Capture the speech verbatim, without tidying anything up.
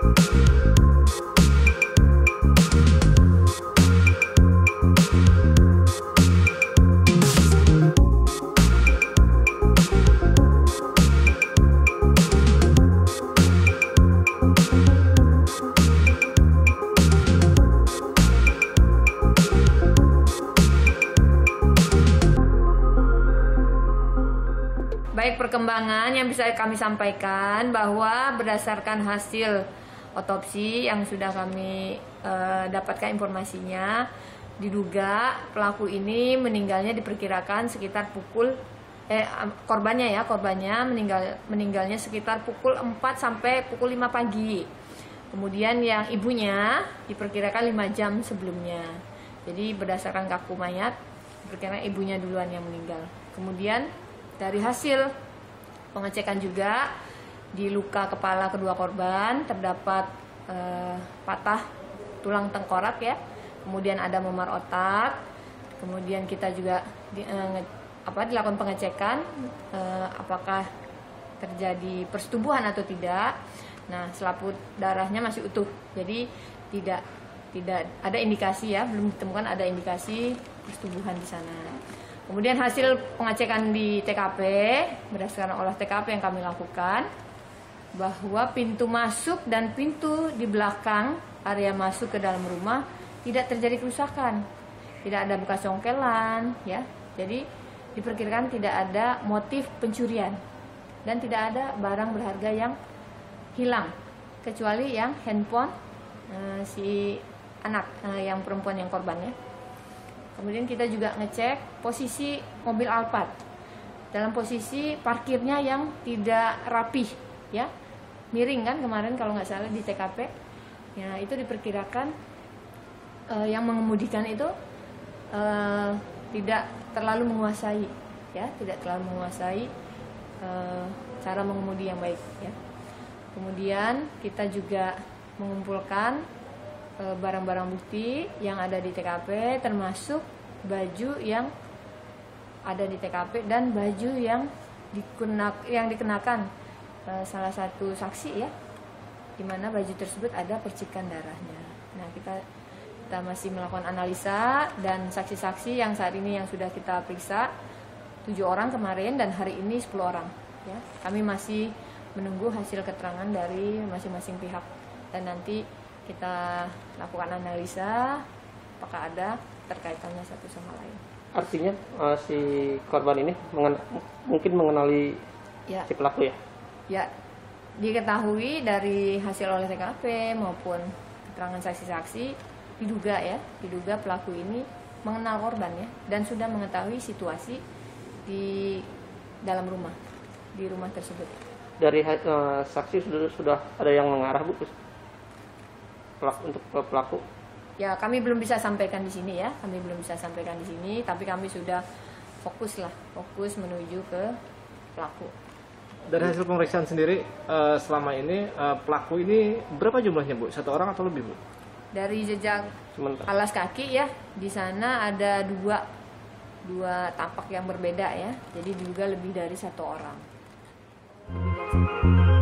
Baik, perkembangan yang bisa kami sampaikan bahwa berdasarkan hasil otopsi yang sudah kami eh, dapatkan informasinya, diduga pelaku ini meninggalnya diperkirakan sekitar pukul eh korbannya ya korbannya meninggal meninggalnya sekitar pukul empat sampai pukul lima pagi. Kemudian yang ibunya diperkirakan lima jam sebelumnya. Jadi berdasarkan kaku mayat diperkirakan ibunya duluan yang meninggal. Kemudian dari hasil pengecekan juga di luka kepala kedua korban terdapat eh, patah tulang tengkorak ya, kemudian ada memar otak, kemudian kita juga di, eh, apa, dilakukan pengecekan eh, apakah terjadi persetubuhan atau tidak. Nah, selaput darahnya masih utuh, jadi tidak tidak ada indikasi ya, belum ditemukan ada indikasi persetubuhan di sana. Kemudian hasil pengecekan di T K P, berdasarkan olah T K P yang kami lakukan, bahwa pintu masuk dan pintu di belakang area masuk ke dalam rumah tidak terjadi kerusakan, tidak ada bekas congkelan, ya. Jadi diperkirakan tidak ada motif pencurian dan tidak ada barang berharga yang hilang, kecuali yang handphone eh, si anak eh, yang perempuan yang korbannya. Kemudian kita juga ngecek posisi mobil Alphard dalam posisi parkirnya yang tidak rapih, ya, miring kan kemarin kalau nggak salah di T K P. Ya, itu diperkirakan eh, yang mengemudikan itu eh, tidak terlalu menguasai, ya, tidak terlalu menguasai eh, cara mengemudi yang baik, ya. Kemudian kita juga mengumpulkan barang-barang bukti yang ada di T K P, termasuk baju yang ada di T K P dan baju yang dikenak yang dikenakan uh, salah satu saksi, ya, di mana baju tersebut ada percikan darahnya. Nah, kita kita masih melakukan analisa dan saksi-saksi yang saat ini yang sudah kita periksa tujuh orang kemarin dan hari ini sepuluh orang, ya. Kami masih menunggu hasil keterangan dari masing-masing pihak dan nanti kita lakukan analisa apakah ada terkaitannya satu sama lain. Artinya uh, si korban ini mengen mungkin mengenali ya. si pelaku ya? Ya, diketahui dari hasil oleh T K P maupun keterangan saksi-saksi diduga ya, diduga pelaku ini mengenal korban ya dan sudah mengetahui situasi di dalam rumah, di rumah tersebut. Dari uh, saksi sudah sudah ada yang mengarah, Bu, pelaku, untuk pelaku? Ya, kami belum bisa sampaikan di sini ya, kami belum bisa sampaikan di sini, tapi kami sudah fokus lah, fokus menuju ke pelaku. Dari hasil pemeriksaan sendiri uh, selama ini uh, pelaku ini berapa jumlahnya, Bu? Satu orang atau lebih, Bu? Dari jejak Sementara. alas kaki ya, di sana ada dua dua tapak yang berbeda ya, jadi juga lebih dari satu orang. Lebih dari satu orang.